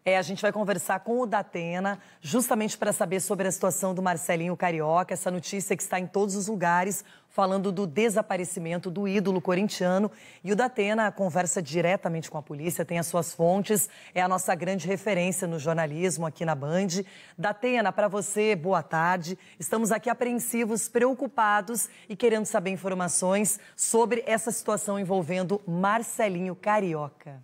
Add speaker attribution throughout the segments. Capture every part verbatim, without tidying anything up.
Speaker 1: É, a gente vai conversar com o Datena, justamente para saber sobre a situação do Marcelinho Carioca, essa notícia que está em todos os lugares, falando do desaparecimento do ídolo corintiano. E o Datena conversa diretamente com a polícia, tem as suas fontes, é a nossa grande referência no jornalismo aqui na Band. Datena, para você, boa tarde. Estamos aqui apreensivos, preocupados e querendo saber informações sobre essa situação envolvendo Marcelinho Carioca.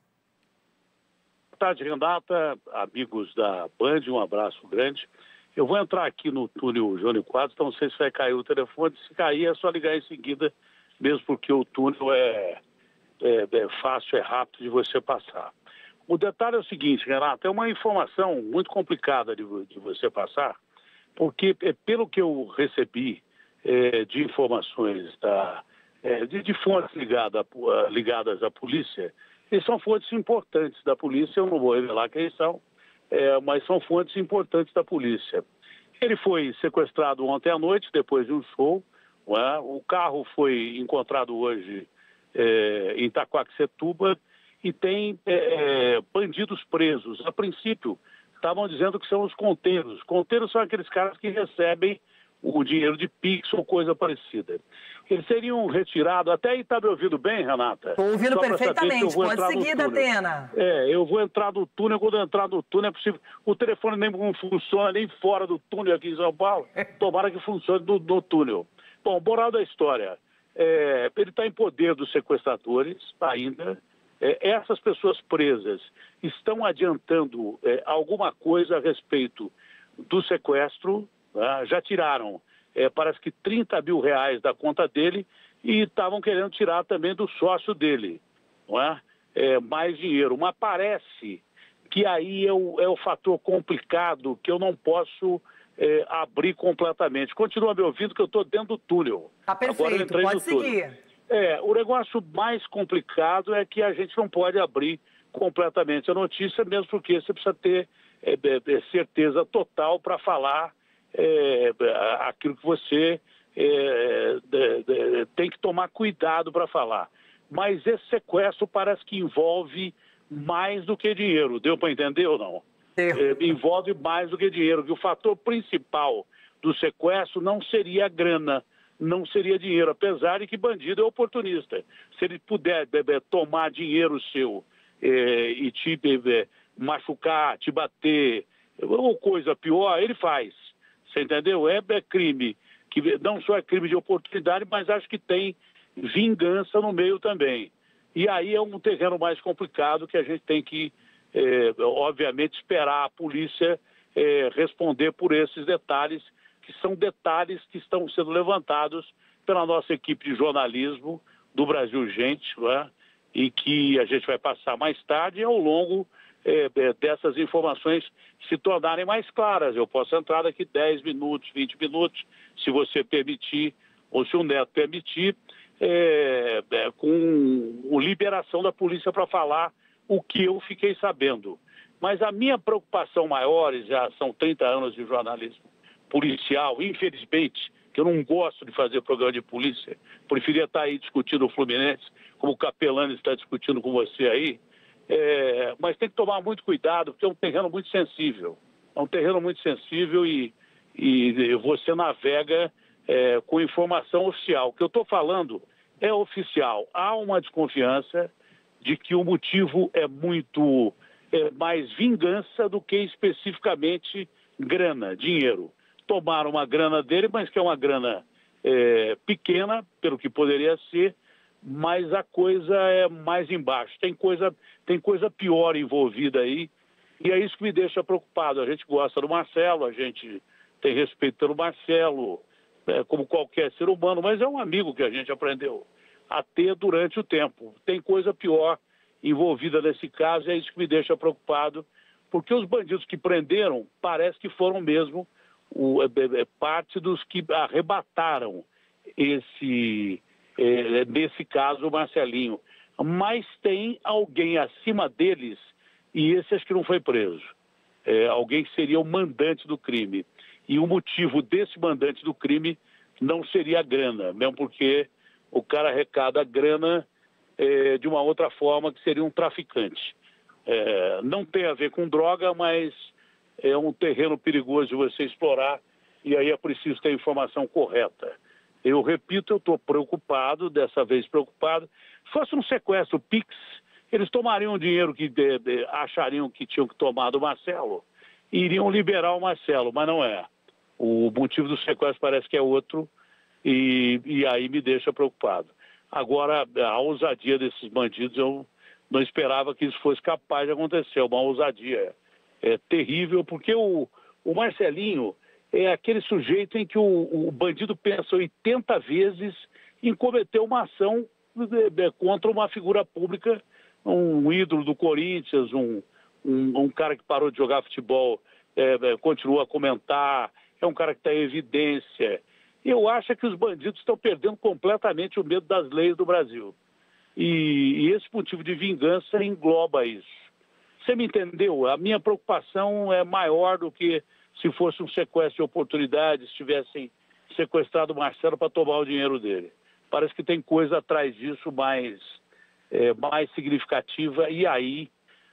Speaker 2: Boa tarde, Renata, amigos da Band, um abraço grande. Eu vou entrar aqui no túnel Jânio Quadros, então não sei se vai cair o telefone. Se cair, é só ligar em seguida, mesmo porque o túnel é, é, é fácil, é rápido de você passar. O detalhe é o seguinte, Renata, é uma informação muito complicada de, de você passar, porque é, pelo que eu recebi é, de informações da, é, de, de fontes ligada, ligadas à polícia, e são fontes importantes da polícia, eu não vou revelar quem são, é, mas são fontes importantes da polícia. Ele foi sequestrado ontem à noite, depois de um show, não é? O carro foi encontrado hoje é, em Itaquaquecetuba e tem é, bandidos presos. A princípio, estavam dizendo que são os conteiros. Conteiros são aqueles caras que recebem o dinheiro de Pix ou coisa parecida. Eles seriam retirados, até aí está me ouvindo bem, Renata?
Speaker 1: Estou ouvindo perfeitamente, pode seguir, Datena.
Speaker 2: É, eu vou entrar no túnel, quando eu entrar no túnel é possível. O telefone nem funciona nem fora do túnel aqui em São Paulo, tomara que funcione no, no túnel. Bom, moral da história, é, ele está em poder dos sequestradores ainda, é, essas pessoas presas estão adiantando é, alguma coisa a respeito do sequestro. Ah, já tiraram, é, parece que trinta mil reais da conta dele e estavam querendo tirar também do sócio dele, não é? É, mais dinheiro. Mas parece que aí é o, é o fator complicado que eu não posso é, abrir completamente. Continua me ouvindo que eu estou dentro do túnel.
Speaker 1: Tá perfeito, pode seguir.
Speaker 2: É, o negócio mais complicado é que a gente não pode abrir completamente a notícia, mesmo porque você precisa ter é, é, certeza total para falar É, aquilo que você é, de, de, tem que tomar cuidado para falar. Mas esse sequestro parece que envolve mais do que dinheiro. Deu para entender ou não? É, envolve mais do que dinheiro. Que o fator principal do sequestro não seria a grana, não seria dinheiro, apesar de que bandido é oportunista. Se ele puder bebê, tomar dinheiro seu é, e te bebê, machucar, te bater, ou coisa pior, ele faz. Você entendeu? É, é crime, que não só é crime de oportunidade, mas acho que tem vingança no meio também. E aí é um terreno mais complicado que a gente tem que, é, obviamente, esperar a polícia é, responder por esses detalhes, que são detalhes que estão sendo levantados pela nossa equipe de jornalismo do Brasil Urgente, não é? E que a gente vai passar mais tarde ao longo É, dessas informações se tornarem mais claras. Eu posso entrar daqui dez minutos, vinte minutos, se você permitir, ou se o Neto permitir, é, é, com liberação da polícia para falar o que eu fiquei sabendo. Mas a minha preocupação maior, já são trinta anos de jornalismo policial, infelizmente, que eu não gosto de fazer programa de polícia, preferia estar aí discutindo o Fluminense, como o Capelani está discutindo com você aí. É, mas tem que tomar muito cuidado, porque é um terreno muito sensível. É um terreno muito sensível e, e você navega é, com informação oficial. O que eu estou falando é oficial. Há uma desconfiança de que o motivo é muito é, mais vingança do que especificamente grana, dinheiro. Tomaram uma grana dele, mas que é uma grana é, pequena, pelo que poderia ser, mas a coisa é mais embaixo. Tem coisa, tem coisa pior envolvida aí, e é isso que me deixa preocupado. A gente gosta do Marcelo, a gente tem respeito pelo Marcelo, é, como qualquer ser humano, mas é um amigo que a gente aprendeu a ter durante o tempo. Tem coisa pior envolvida nesse caso, e é isso que me deixa preocupado, porque os bandidos que prenderam parece que foram mesmo o, é, é, parte dos que arrebataram esse... É, nesse caso, o Marcelinho. Mas tem alguém acima deles, e esse acho que não foi preso. É, alguém que seria o mandante do crime. E o motivo desse mandante do crime não seria a grana, mesmo porque o cara arrecada a grana é, de uma outra forma, que seria um traficante. É, não tem a ver com droga, mas é um terreno perigoso de você explorar e aí é preciso ter a informação correta. Eu repito, eu estou preocupado, dessa vez preocupado. Se fosse um sequestro Pix, eles tomariam o dinheiro que de, de, achariam que tinham que tomar do Marcelo e iriam liberar o Marcelo, mas não é. O motivo do sequestro parece que é outro e, e aí me deixa preocupado. Agora, a ousadia desses bandidos, eu não esperava que isso fosse capaz de acontecer. Uma ousadia é, terrível, porque o, o Marcelinho é aquele sujeito em que o, o bandido pensa oitenta vezes em cometer uma ação de, de, contra uma figura pública, um ídolo do Corinthians, um, um, um cara que parou de jogar futebol, é, é, continua a comentar, é um cara que está em evidência. Eu acho que os bandidos estão perdendo completamente o medo das leis do Brasil. E, e esse motivo de vingança engloba isso. Você me entendeu? A minha preocupação é maior do que se fosse um sequestro de oportunidades, se tivessem sequestrado o Marcelo para tomar o dinheiro dele. Parece que tem coisa atrás disso mais, é, mais significativa. E aí,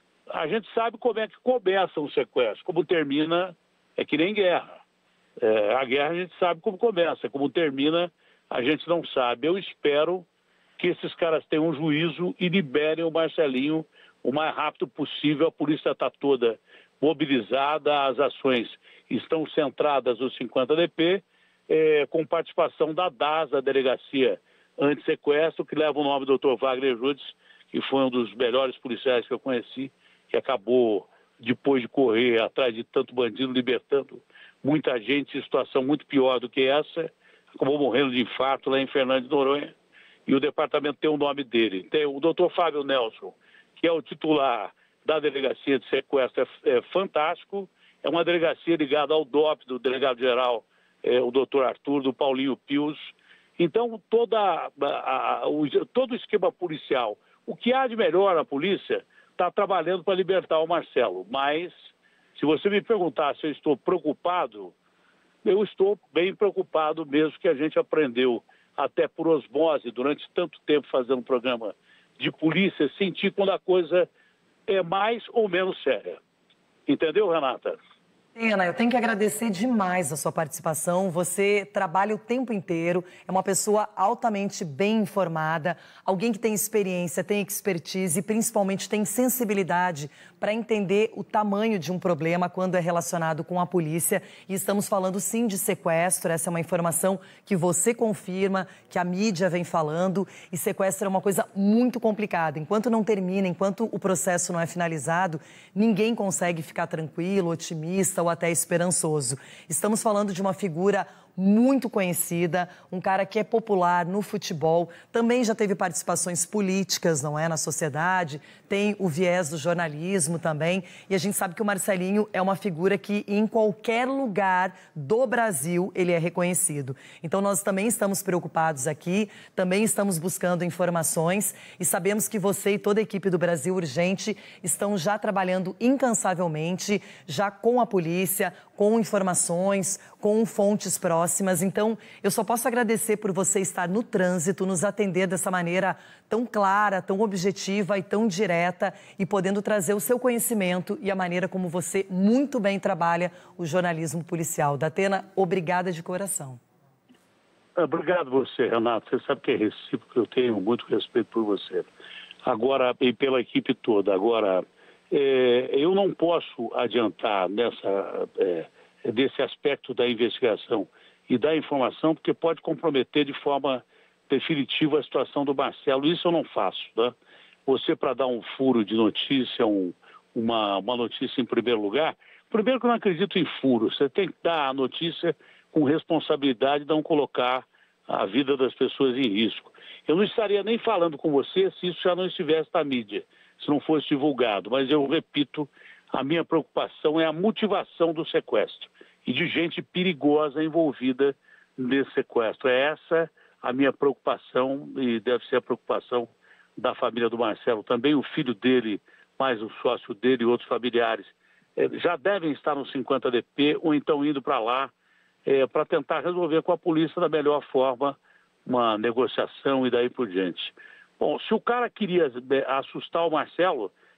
Speaker 2: a gente sabe como é que começa um sequestro. Como termina, é que nem guerra. É, a guerra a gente sabe como começa, como termina a gente não sabe. Eu espero que esses caras tenham um juízo e liberem o Marcelinho o mais rápido possível. A polícia está toda mobilizada, as ações estão centradas no cinquenta D P, é, com participação da D A S, a Delegacia Antissequestro, que leva o nome do doutor Wagner Judes, que foi um dos melhores policiais que eu conheci, que acabou, depois de correr atrás de tanto bandido, libertando muita gente em situação muito pior do que essa, acabou morrendo de infarto lá em Fernando de Noronha, e o departamento tem o nome dele. Tem o doutor Fábio Nelson, que é o titular da Delegacia de Sequestro, é, é fantástico, é uma delegacia ligada ao D O P, do delegado-geral, é, o doutor Arthur, do Paulinho Pius. Então, toda a, a, o, todo o esquema policial, o que há de melhor na polícia, está trabalhando para libertar o Marcelo, mas se você me perguntar se eu estou preocupado, eu estou bem preocupado mesmo, que a gente aprendeu até por osmose durante tanto tempo fazendo um programa de polícia, sentir quando a coisa é mais ou menos séria. Entendeu, Renata?
Speaker 1: Atena, eu tenho que agradecer demais a sua participação. Você trabalha o tempo inteiro, é uma pessoa altamente bem informada, alguém que tem experiência, tem expertise e principalmente tem sensibilidade para entender o tamanho de um problema quando é relacionado com a polícia. E estamos falando sim de sequestro, essa é uma informação que você confirma, que a mídia vem falando, e sequestro é uma coisa muito complicada. Enquanto não termina, enquanto o processo não é finalizado, ninguém consegue ficar tranquilo, otimista ou até esperançoso. Estamos falando de uma figura muito conhecida, um cara que é popular no futebol, também já teve participações políticas, não é, na sociedade, tem o viés do jornalismo também, e a gente sabe que o Marcelinho é uma figura que em qualquer lugar do Brasil ele é reconhecido. Então nós também estamos preocupados aqui, também estamos buscando informações e sabemos que você e toda a equipe do Brasil Urgente estão já trabalhando incansavelmente, já com a polícia, com informações, com fontes próximas. Então, eu só posso agradecer por você estar no trânsito, nos atender dessa maneira tão clara, tão objetiva e tão direta e podendo trazer o seu conhecimento e a maneira como você muito bem trabalha o jornalismo policial. Datena, obrigada de coração.
Speaker 2: Obrigado você, Renato. Você sabe que é recíproco, eu tenho muito respeito por você. Agora, e pela equipe toda. Agora, é, eu não posso adiantar nessa, é, desse aspecto da investigação e da informação, porque pode comprometer de forma definitiva a situação do Marcelo. Isso eu não faço, né? Você, para dar um furo de notícia, um, uma, uma notícia em primeiro lugar, primeiro que eu não acredito em furo, você tem que dar a notícia com responsabilidade, não colocar a vida das pessoas em risco. Eu não estaria nem falando com você se isso já não estivesse na mídia, se não fosse divulgado, mas eu repito, a minha preocupação é a motivação do sequestro e de gente perigosa envolvida nesse sequestro. É essa a minha preocupação e deve ser a preocupação da família do Marcelo. Também o filho dele, mais o sócio dele e outros familiares, é, já devem estar no cinquenta D P ou então indo para lá é, para tentar resolver com a polícia da melhor forma uma negociação e daí por diante. Bom, se o cara queria assustar o Marcelo,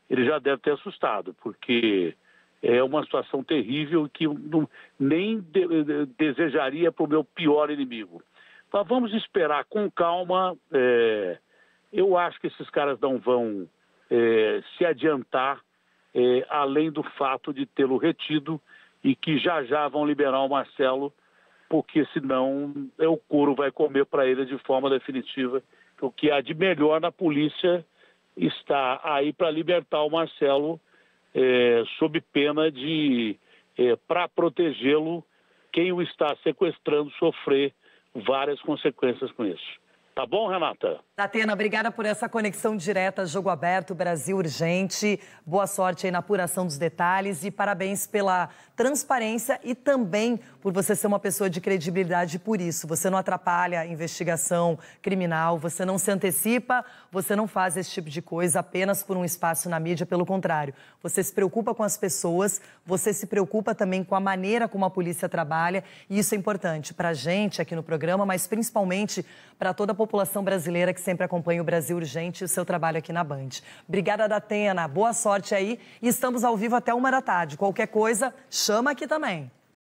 Speaker 2: ele já deve ter assustado, porque é uma situação terrível que eu não, nem de, de, desejaria para o meu pior inimigo. Mas vamos esperar com calma. É, eu acho que esses caras não vão é, se adiantar, é, além do fato de tê-lo retido e que já já vão liberar o Marcelo, porque senão é, o couro vai comer para ele de forma definitiva. O que há de melhor na polícia está aí para libertar o Marcelo, é, sob pena de, é, para protegê-lo, quem o está sequestrando sofrer várias consequências com isso. Tá bom, Renata?
Speaker 1: Datena, obrigada por essa conexão direta, Jogo Aberto, Brasil Urgente. Boa sorte aí na apuração dos detalhes e parabéns pela transparência e também por você ser uma pessoa de credibilidade por isso. Você não atrapalha a investigação criminal, você não se antecipa, você não faz esse tipo de coisa apenas por um espaço na mídia, pelo contrário. Você se preocupa com as pessoas, você se preocupa também com a maneira como a polícia trabalha e isso é importante para a gente aqui no programa, mas principalmente para toda a população brasileira que sempre acompanha o Brasil Urgente e o seu trabalho aqui na Band. Obrigada, Datena. Boa sorte aí. E estamos ao vivo até uma da tarde. Qualquer coisa, chama aqui também.